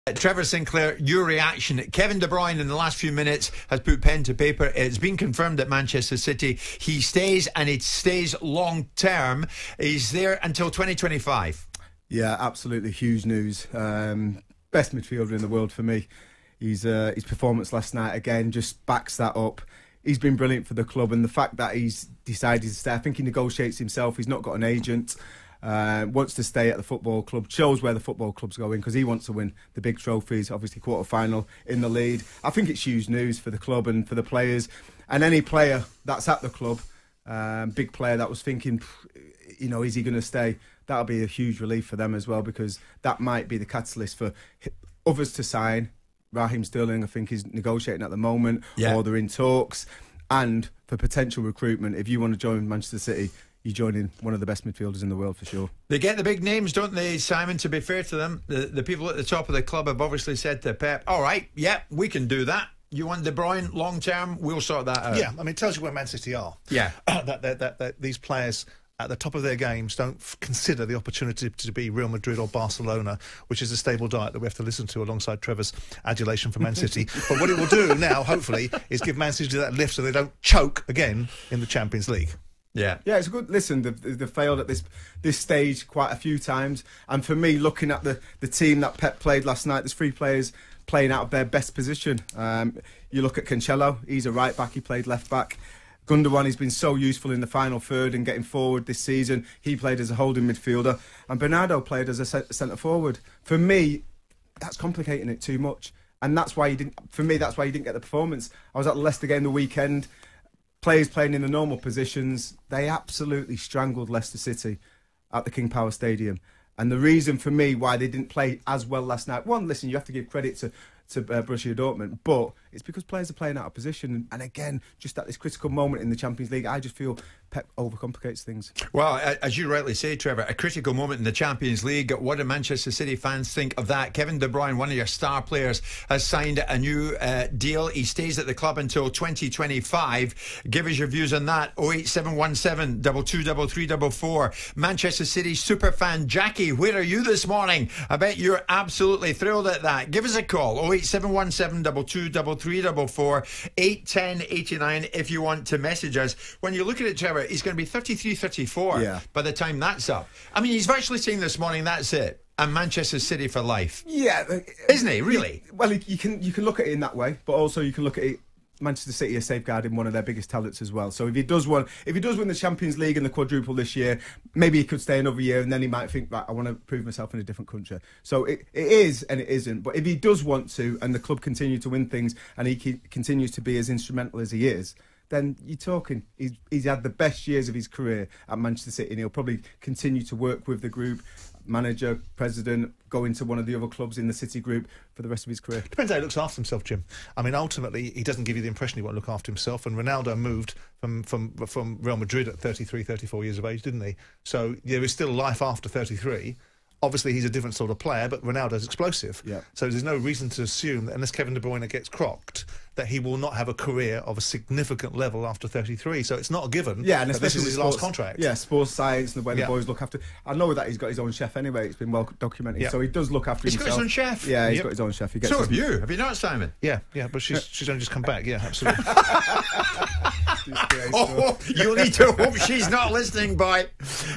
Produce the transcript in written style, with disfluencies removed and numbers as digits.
Trevor Sinclair, your reaction. Kevin De Bruyne in the last few minutes has put pen to paper. It's been confirmed at Manchester City. He stays, and it stays long term. He's there until 2025. Yeah, absolutely huge news. Best midfielder in the world for me. His performance last night again just backs that up. He's been brilliant for the club, and the fact that he's decided to stay, I think he negotiates himself. He's not got an agent. Wants to stay at the football club, shows where the football club's going, because he wants to win the big trophies, obviously quarter-final in the lead. I think it's huge news for the club and for the players, and any player that's at the club, big player that was thinking, you know, is he going to stay? That'll be a huge relief for them as well, because that might be the catalyst for others to sign. Raheem Sterling, I think, is negotiating at the moment, or they're in talks, and for potential recruitment, if you want to join Manchester City, you're joining one of the best midfielders in the world for sure. They get the big names, don't they, Simon? To be fair to them, the people at the top of the club have obviously said to Pep, all right, yeah, we can do that. You want De Bruyne long term, we'll sort that out. Yeah, I mean, it tells you where Man City are. Yeah. that these players at the top of their games don't consider the opportunity to be Real Madrid or Barcelona, which is a stable diet that we have to listen to alongside Trevor's adulation for Man City. But what it will do now, hopefully, is give Man City that lift so they don't choke again in the Champions League. Yeah, it's good. Listen, they've failed at this stage quite a few times, and for me, looking at the team that Pep played last night, there's 3 players playing out of their best position. You look at Cancelo, he's a right back, he played left back. Gundogan, he's been so useful in the final third and getting forward this season. He played as a holding midfielder, and Bernardo played as a centre forward. For me, that's complicating it too much, and that's why he didn't. For me, that's why he didn't get the performance. I was at the Leicester game the weekend. Players playing in the normal positions, they absolutely strangled Leicester City at the King Power Stadium. And the reason for me why they didn't play as well last night, one, listen, you have to give credit to Borussia Dortmund, but it's because players are playing out of position. And again, just at this critical moment in the Champions League, I just feel Pep overcomplicates things. Well, as you rightly say, Trevor, a critical moment in the Champions League. What do Manchester City fans think of that? Kevin De Bruyne, one of your star players, has signed a new deal. He stays at the club until 2025. Give us your views on that. 08717 223344. Manchester City superfan Jackie, where are you this morning? I bet you're absolutely thrilled at that. Give us a call. 08717 223344. 81089 if you want to message us. When you look at it, Trevor, he's going to be 33, 34 by the time that's up. I mean, he's virtually saying this morning, that's it. And Manchester City for life. Yeah. Isn't he, really? Well, you can look at it in that way, but also you can look at it, Manchester City are safeguarding one of their biggest talents as well. So if he does win the Champions League and the quadruple this year, maybe he could stay another year, and then he might think, right, I want to prove myself in a different country. So it is and it isn't. But if he does want to, and the club continue to win things, and he continues to be as instrumental as he is, then you're talking, he's had the best years of his career at Manchester City, and he'll probably continue to work with the group, manager, president, go into one of the other clubs in the City group for the rest of his career. Depends how he looks after himself, Jim. I mean, ultimately, he doesn't give you the impression he won't look after himself, and Ronaldo moved from Real Madrid at 33, 34 years of age, didn't he? So there is still life after 33. Obviously, he's a different sort of player, but Ronaldo's explosive. Yeah. So there's no reason to assume that unless Kevin De Bruyne gets crocked, that he will not have a career of a significant level after 33. So it's not a given. Yeah, and that this is his sports, last contract. Yeah, sports science and the way the boys look after. I know that he's got his own chef anyway. It's been well documented. So he does look after himself. He's got his own chef. Yeah, he's got his own chef. So have you? Have you not, Simon? Yeah, but she's only just come back. Yeah, absolutely. Oh, you'll need to hope she's not listening, boy.